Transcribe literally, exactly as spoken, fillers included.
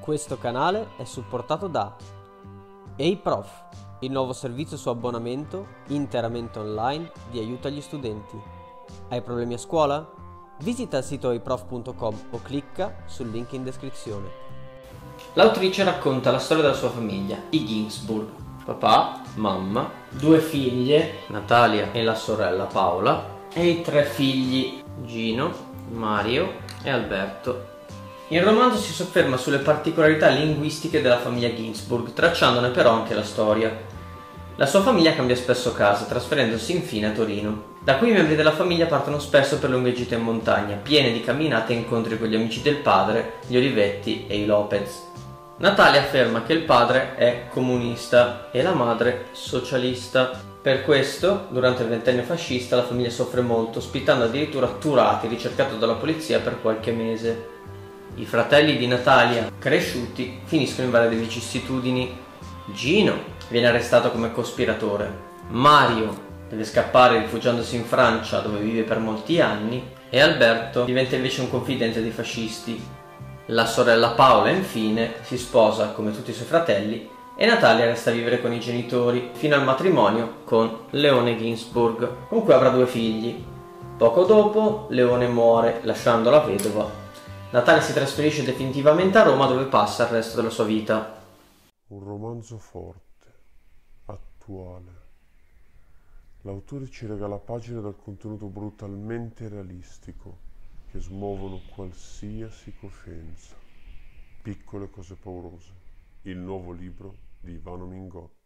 Questo canale è supportato da Ehi Prof, il nuovo servizio su abbonamento interamente online di aiuto agli studenti. Hai problemi a scuola? Visita il sito eiprof punto com o clicca sul link in descrizione. L'autrice racconta la storia della sua famiglia, i Ginsburg. Papà, mamma, due figlie, Natalia e la sorella Paola, e i tre figli, Gino, Mario e Alberto. Il romanzo si sofferma sulle particolarità linguistiche della famiglia Ginsburg, tracciandone però anche la storia. La sua famiglia cambia spesso casa, trasferendosi infine a Torino. Da qui i membri della famiglia partono spesso per lunghe gite in montagna, piene di camminate e incontri con gli amici del padre, gli Olivetti e i Lopez. Natalia afferma che il padre è comunista e la madre socialista. Per questo, durante il ventennio fascista, la famiglia soffre molto, ospitando addirittura Turati, ricercato dalla polizia per qualche mese. I fratelli di Natalia, cresciuti, finiscono in varie vicissitudini. Gino viene arrestato come cospiratore. Mario deve scappare rifugiandosi in Francia, dove vive per molti anni. E Alberto diventa invece un confidente dei fascisti. La sorella Paola, infine, si sposa come tutti i suoi fratelli e Natalia resta a vivere con i genitori fino al matrimonio con Leone Ginsburg, con cui avrà due figli. Poco dopo Leone muore, lasciandola vedova. Natalia si trasferisce definitivamente a Roma, dove passa il resto della sua vita. Un romanzo forte, attuale. L'autore ci regala pagine dal contenuto brutalmente realistico che smuovono qualsiasi coscienza. Piccole cose paurose. Il nuovo libro di Ivano Mingott.